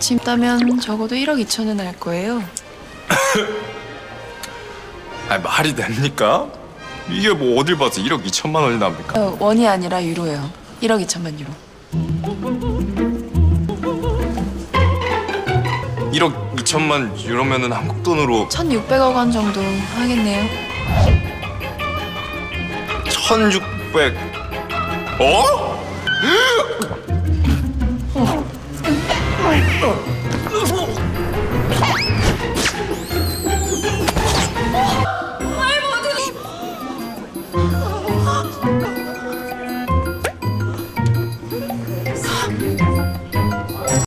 짐다면 적어도 1억 2천은 할 거예요. 아니 말이 됩니까? 이게 뭐 어딜 봐서 1억 2천만 원이 납니까? 원이 아니라 유로예요. 1억 2천만 유로. 1억 2천만 유로면은 한국 돈으로 1,600억 원 정도 하겠네요. 1,600... 어?